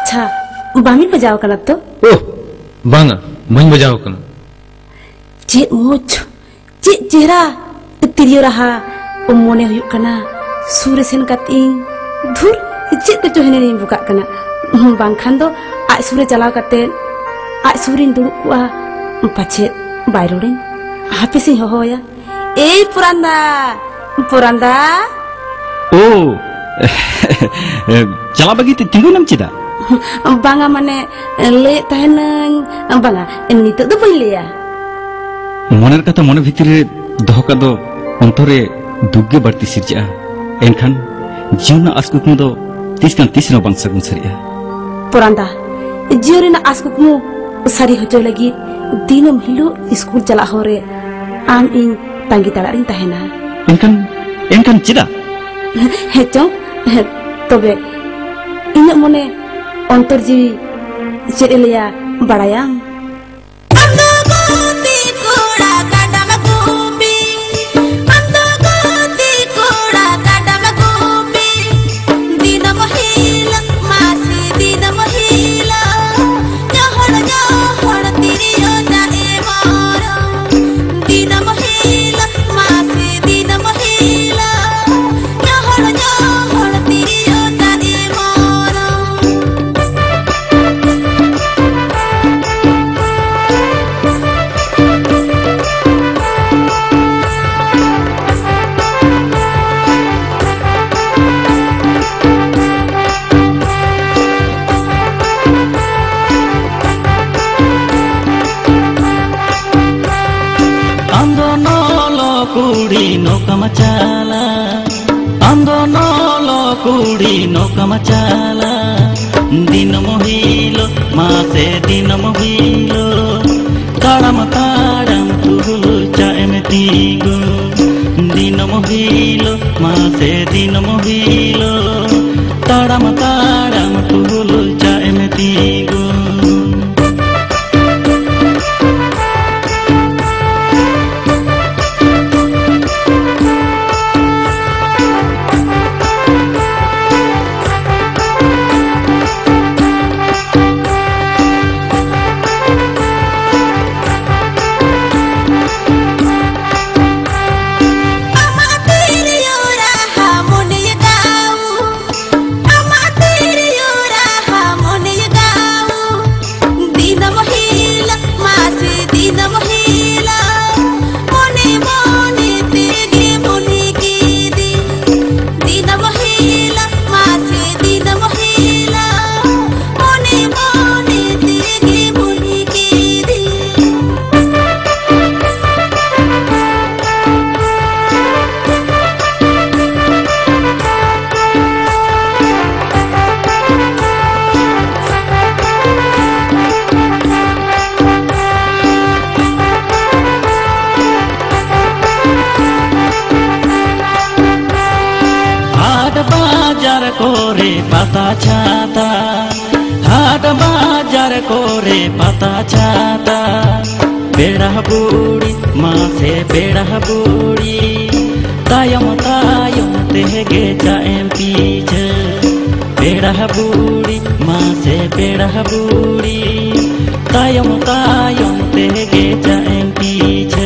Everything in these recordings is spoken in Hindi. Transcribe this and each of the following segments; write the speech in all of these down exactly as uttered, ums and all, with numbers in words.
अच्छा बामी बजाव कना तो ओह बांगा मई बजाव कना चे मोच चे चेहरा तिरियो रहा मोने हुयुक कना सूर्य सेन कातिंग धुर चे तो चोहने नहीं बुका कना बांखान दो आज सूर्य चलाव करते आज सूर्य दुड़ुब कुआ पाछे बायरोड़िन हापे सिंह होया ए पुरांदा पुरांदा ओ चला बगी तिंगु नम चिदा बांगा माने ले तहन बांगा नित दो बई लेया मोनेर कथा मोने भितरे दोह का दो अंतरे दुग्गे बढ़ती सिरजा एनखान जीवन आसकुकमु दो तीस कान तीस नो बांग सगुन सरिया पुरांदा जीवन आसकुकमु सारी होजो लगी दिनम हिलो स्कूल चला होरे आम इन तांगी ताड़ारिन तहना एनखान एनखान चिदा हेचो तबे इन मोने अंतर जीवी चेद लिया बड़ायाम macala ando nolo kudi no kamacala dino mohilo mase dino mohilo taram taram tuhulu chaemetigo dino mohilo mase dino mohilo taram taram tuhulu chaemetigo pata chata haat bajar kore pata chata beda budi mase beda budi tayam tayam tehge jaem piche beda budi mase beda budi tayam tayam tehge jaem piche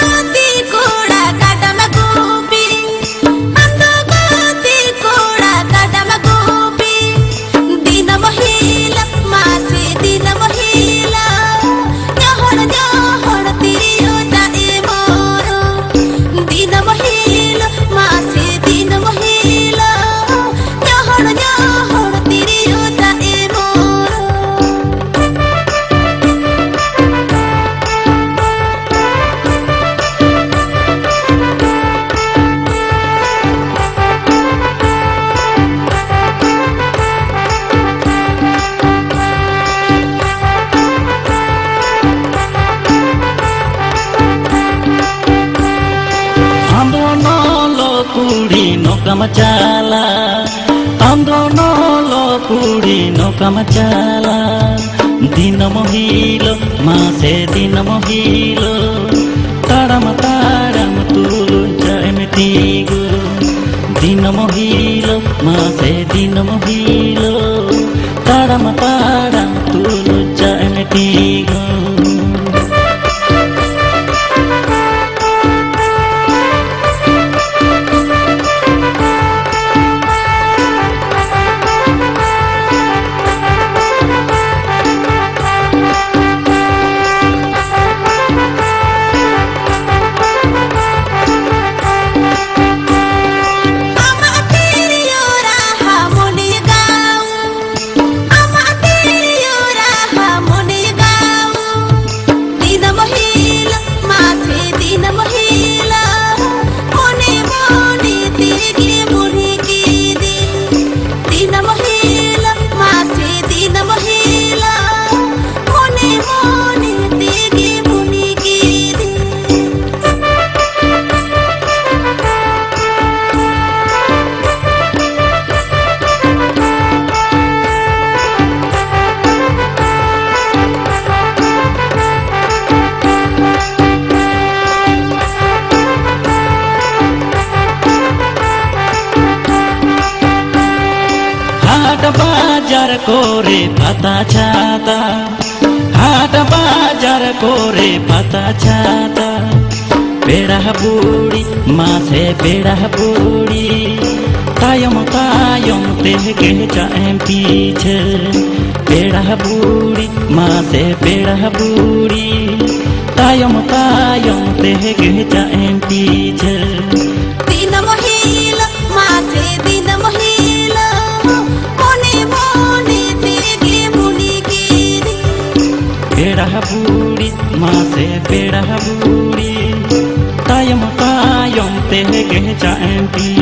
Ando gati koda macala ando nolo puri no kamacala dina mohilo mase dina mohilo taram taram tulu jaemetigo dina mohilo mase dina mohilo taram taram tulu jaemetigo बाजार कोरे पता छाता हाट बाजार कोरे पता छाता बेड़ा बूढ़ी माँ से बेड़ा बूढ़ी तायम तायम तेगे जाएं पीछे बेड़ा बूढ़ी माँ से बेड़ा बूढ़ी तायम तायम तेगे जाएं पीछे दिन महिला माँ से दिन महिला बेड़ा बूढ़ी माँ से बेड़ा बूढ़ी तायम तायम तेगे जाएं पीछे